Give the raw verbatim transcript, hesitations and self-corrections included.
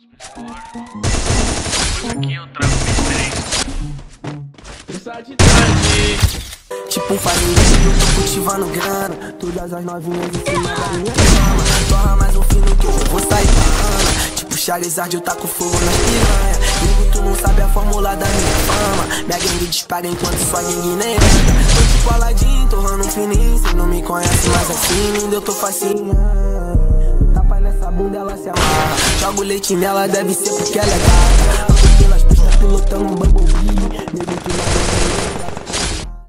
Aqui eu trago três. Tipo um fazendeiro, eu tô cultivando grana. Todas as novinhas em cima da minha cama. Torra mais um fino que eu vou sair pra Ana. Tipo Charizard, eu taco fogo na piranha. Nego, tu não sabe a fórmula da minha fama. Minha gangue dispara enquanto sua gangue nem anda. Tô tipo Aladdin, torrando um fininho. Cê não me conhece, mas assim ainda eu tô facinho. Tapa nessa bunda, ela se amarra. Jogo leite nela, deve ser porque ela é gata. Ando pelas pistas pilotando um Bumblebee. Nego, tu não